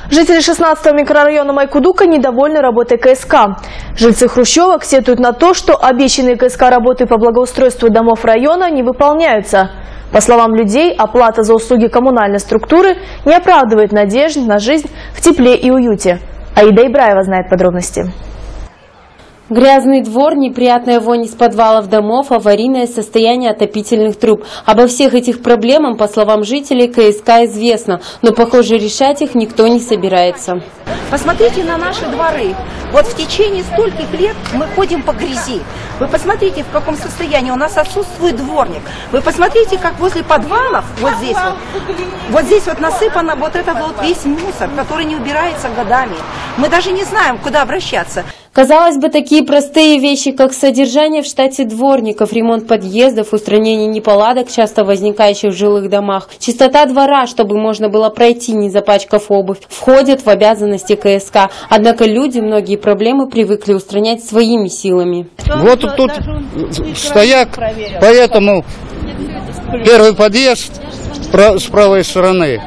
Жители 16-го микрорайона Майкудука недовольны работой КСК. Жильцы хрущевок сетуют на то, что обещанные КСК работы по благоустройству домов района не выполняются. По словам людей, оплата за услуги коммунальной структуры не оправдывает надежд на жизнь в тепле и уюте. Аида Ибраева знает подробности. Грязный двор, неприятная вонь из подвалов домов, аварийное состояние отопительных труб. Обо всех этих проблемах, по словам жителей, КСК известно, но, похоже, решать их никто не собирается. Посмотрите на наши дворы. Вот в течение стольких лет мы ходим по грязи. Вы посмотрите, в каком состоянии у нас отсутствует дворник. Вы посмотрите, как возле подвалов, вот здесь насыпано вот этот вот весь мусор, который не убирается годами. Мы даже не знаем, куда обращаться. Казалось бы, такие простые вещи, как содержание в штате дворников, ремонт подъездов, устранение неполадок, часто возникающих в жилых домах, чистота двора, чтобы можно было пройти, не запачкав обувь, входят в обязанности КСК. Однако люди многие проблемы привыкли устранять своими силами. Вот тут стояк, поэтому первый подъезд с правой стороны.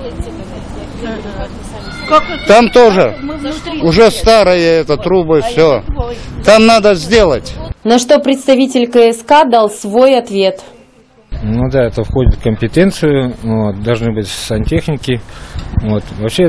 Там тоже уже старые трубы, все. Там надо сделать. На что представитель КСК дал свой ответ. Ну да, это входит в компетенцию, должны быть сантехники. Вообще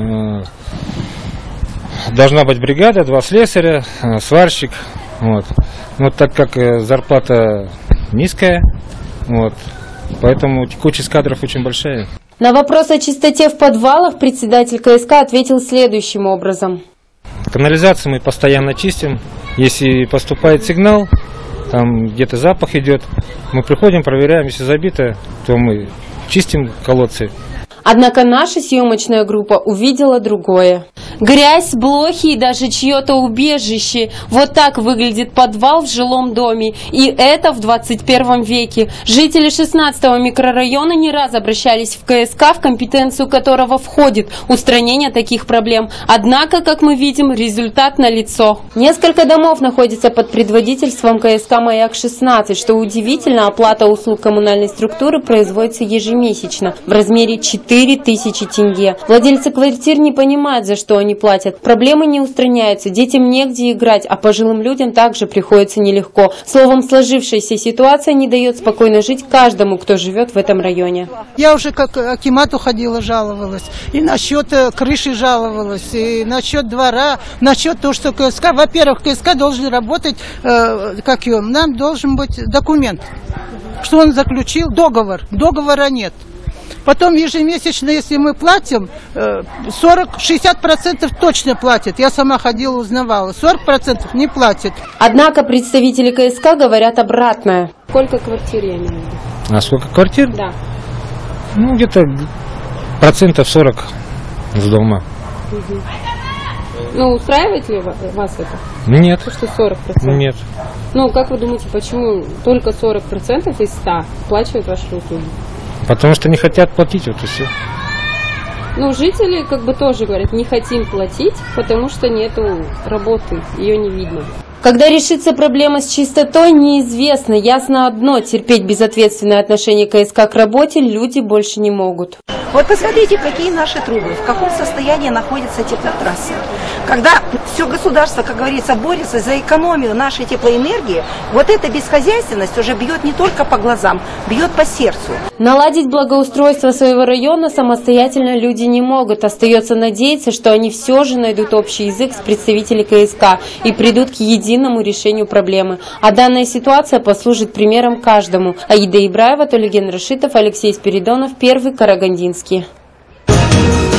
должна быть бригада, 2 слесаря, сварщик. Но так как зарплата низкая, поэтому текучесть кадров очень большая. На вопрос о чистоте в подвалах председатель КСК ответил следующим образом. Канализацию мы постоянно чистим. Если поступает сигнал, там где-то запах идет, мы приходим, проверяем, если забито, то мы чистим колодцы. Однако наша съемочная группа увидела другое. Грязь, блохи и даже чье-то убежище. Вот так выглядит подвал в жилом доме. И это в 21 веке. Жители 16-го микрорайона не раз обращались в КСК, в компетенцию которого входит устранение таких проблем. Однако, как мы видим, результат налицо. Несколько домов находятся под предводительством КСК «Маяк-16». Что удивительно, оплата услуг коммунальной структуры производится ежемесячно в размере 4000 тенге. Владельцы квартир не понимают, за что они платят. Проблемы не устраняются, детям негде играть, а пожилым людям также приходится нелегко. Словом, сложившаяся ситуация не дает спокойно жить каждому, кто живет в этом районе. Я уже как акимату ходила, жаловалась. И насчет крыши жаловалась, и насчет двора, насчет того, что КСК, во-первых, КСК должен работать, нам должен быть документ, что он заключил договор. Договора нет. Потом ежемесячно, если мы платим, 60% точно платят. Я сама ходила, узнавала. 40% не платят. Однако представители КСК говорят обратное. Сколько квартир, я имею в виду? А сколько квартир? Да. Где-то 40% с дома. Устраивает ли вас это? Нет. То, что 40%? Нет. Как вы думаете, почему только 40% из 100 оплачивают ваши услуги? Потому что не хотят платить, вот и все. Жители тоже говорят, не хотим платить, потому что нету работы, ее не видно. Когда решится проблема с чистотой, неизвестно. Ясно одно, терпеть безответственное отношение КСК к работе люди больше не могут. Вот посмотрите, какие наши трубы, в каком состоянии находятся теплотрассы. Когда все государство, как говорится, борется за экономию нашей теплоэнергии, вот эта бесхозяйственность уже бьет не только по глазам, бьет по сердцу. Наладить благоустройство своего района самостоятельно люди не могут. Остается надеяться, что они все же найдут общий язык с представителями КСК и придут к единому решению проблемы. А данная ситуация послужит примером каждому. Аида Ибраева, Толиген Рашитов, Алексей Спиридонов, Первый Карагандинский.